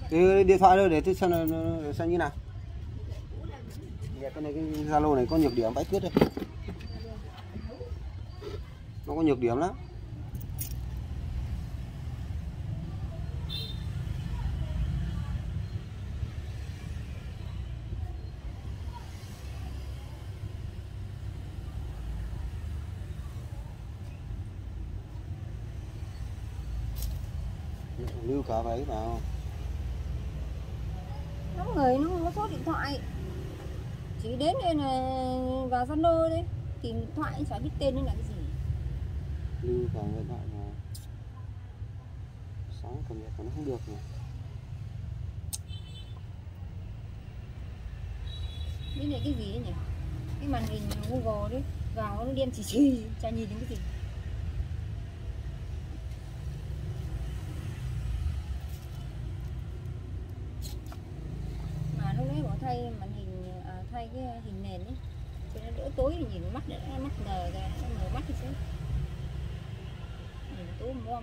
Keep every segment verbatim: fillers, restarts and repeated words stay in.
Cái điện thoại đây để tôi xem là nó- xem như nào. Cái này cái Zalo này có nhược điểm vãi cứt đây. Nó có nhược điểm lắm. Lưu cả váy vào. Nó người nó không có số điện thoại, chỉ đến đây là vào Zalo đấy, tìm điện thoại chả biết tên nó là cái gì. Lưu cả điện thoại vào. Sáng cầm điện nó không được rồi. Cái này cái gì đấy nhỉ? Cái màn hình Google đấy, vào nó đen chỉ chỉ, chả nhìn đến cái gì. Mà lúc nãy bỏ thay màn hình, à, thay cái hình nền ấy, cho nó đỡ tối thì nhìn mắt đỡ mắt ngờ ra, nó ngờ mắt thì sẽ nhìn tối mom.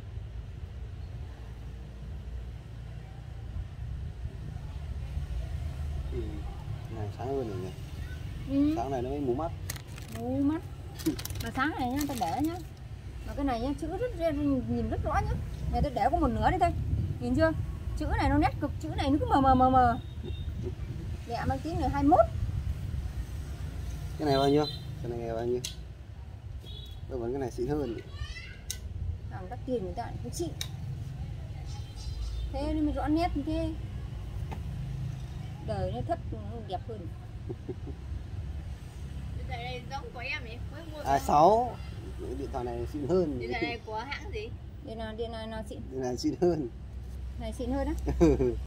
Ừ. Này sáng hơn rồi nhỉ. Ừ. Sáng này nó mới mù mắt. Mù mắt. Mà sáng này nhá, ta để nhá. Mà cái này nhá, chữ rất nhìn rất rõ nhá. Này tôi để có một nửa đây thôi. Nhìn chưa? Chữ này nó nét cực, chữ này nó cứ mờ mờ mờ mờ. Lẹ mang tí nữa hai mươi mốt. Cái này bao nhiêu? Cái này bao nhiêu? Tôi vẫn cái này xịn hơn. Hàng đắt tiền người ta lại không xịn. Thế nên mới rõ nét như thế. Đời nó thấp nó đẹp hơn. Điện thoại này giống của em ấy, mới mua. A sáu. Điện thoại này xịn hơn. Điện thoại này của hãng gì? Điện này điện này nó xịn. Điện này xịn hơn. Này xịn hơn á.